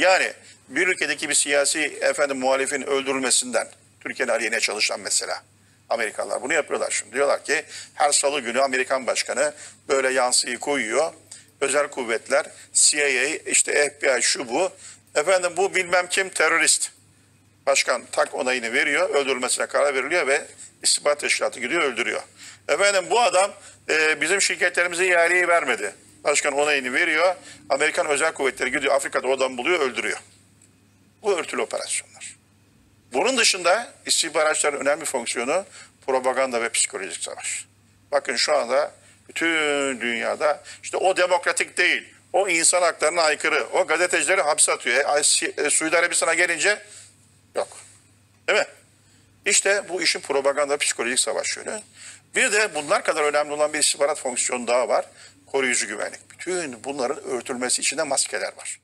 Yani bir ülkedeki bir siyasi muhalifin öldürülmesinden Türkiye'nin aleyhine çalışan mesela Amerikalılar bunu yapıyorlar şimdi. Diyorlar ki her salı günü Amerikan başkanı böyle yansıyı koyuyor. Özel kuvvetler, CIA, işte FBI şu bu. Bu bilmem kim terörist. Başkan tak onayını veriyor, öldürülmesine karar veriliyor ve istihbarat teşkilatı gidiyor öldürüyor. Bu adam bizim şirketlerimize ihaleyi vermedi. Başkan onayını veriyor, Amerikan özel kuvvetleri gidiyor Afrika'da o adamı buluyor, öldürüyor. Bu örtülü operasyonlar. Bunun dışında istihbaratçıların önemli fonksiyonu propaganda ve psikolojik savaş. Bakın şu anda bütün dünyada işte o demokratik değil, o insan haklarına aykırı, o gazetecileri hapse atıyor. Suudi Arabistan'a gelince yok. Değil mi? İşte bu işin propaganda psikolojik savaş yönü. Bir de bunlar kadar önemli olan bir istihbarat fonksiyonu daha var. Koruyucu güvenlik. Bütün bunların örtülmesi için de maskeler var.